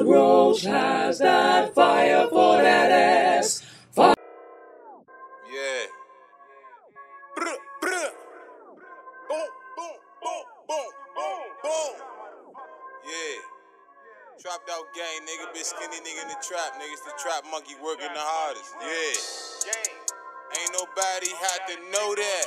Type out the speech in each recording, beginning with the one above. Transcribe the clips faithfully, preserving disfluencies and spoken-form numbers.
Roach has that fire for that ass. Fire. Yeah. Bruh, bruh. Boom, boom, boom, boom, boom, boom. Yeah. Trapped out gang, nigga, bitch skinny nigga in the trap, niggas the trap monkey working the hardest. Yeah. Ain't nobody had to know that.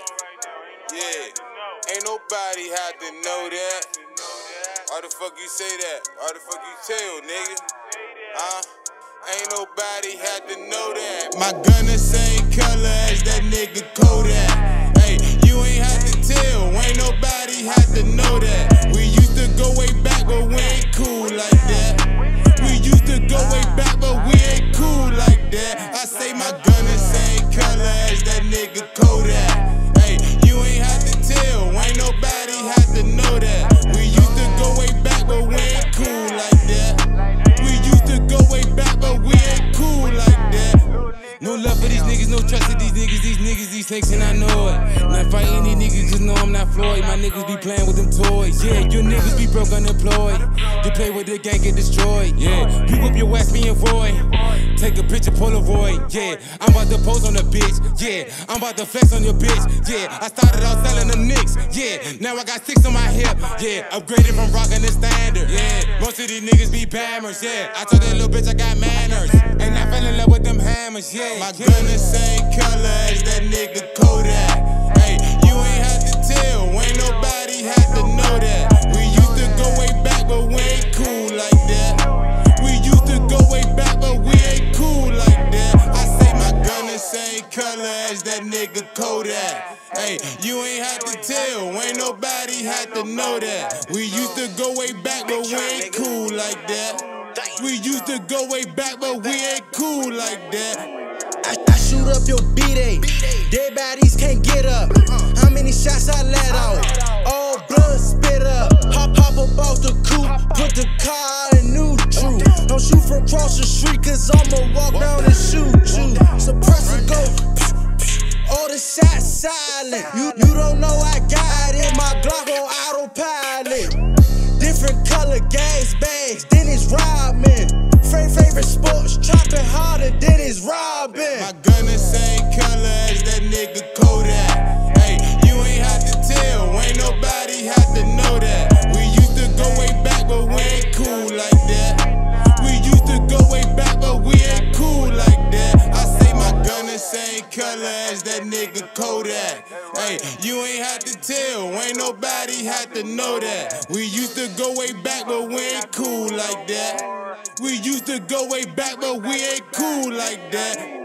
Yeah. Ain't nobody had to know that. Why the fuck you say that? Why the fuck you tell, nigga? Huh? Ain't nobody had to know that. My gun the same color as that nigga Kodak. Hey, you ain't had to tell. Ain't nobody had to know that. We used to go way back, but we ain't cool like that. We used to go way back, but we ain't cool like that. I say my gun the same color as that nigga Kodak. Hey, you ain't had to tell. Ain't nobody had to know that. We used to go way back, but we ain't cool like that. We used to go way back, but we ain't cool like that. No love for these niggas, no trust for these niggas. These niggas, these snakes, and I know it. Not fighting these niggas, cause no, I'm not Floyd. My niggas be playing with them toys. Yeah, your niggas be broke, unemployed. You play with the gang, get destroyed. Yeah, you whip your ass, being void. Take a picture, Polaroid. Yeah, I'm about to pose on the bitch. Yeah, I'm about to flex on your bitch. Yeah, I started out selling them nicks. Yeah, now I got six on my hip. Yeah, upgraded from rockin' the standard. Yeah, most of these niggas be bammers. Yeah, I told that little bitch I got manners. And I fell in love with them hammers. Yeah, my gun the same color as that nigga Kodak. Hey, you ain't had to tell. Ain't nobody had to know that. We used to go way back, but we ain't cool like that. We used to go way back, but we ain't cool like that. I say my gun the same color as that nigga Kodak. Hey, you ain't had to tell. Ain't nobody had to know that. We used to go way back, but we ain't cool like that. We used to go way back, but we ain't cool like that. I, I shoot up your B-Day. Dead bodies can't get up. How many shots I let out? All blood spit up. Hop, hop up off the coupe. Put the car in neutral. Don't shoot from across the street, cause I'ma walk down and shoot you. Suppressor go. All the shots silent. You, you don't know I got it. My Glock on autopilot. Different color gas bags, then it's robbing. Favorite sports, chopping harder than it's robbing. My gun the same color as that nigga Kodak. Hey, you ain't had to tell. Ain't nobody had to know that. We used to go way back, but we ain't cool like that. We used to go way back, but we ain't cool like that. I say my gun the same color as that nigga Kodak. Hey, you ain't had to tell. Ain't nobody had to know that. We used to go way back, but we ain't cool like that. We used to go way back, but we ain't cool like that.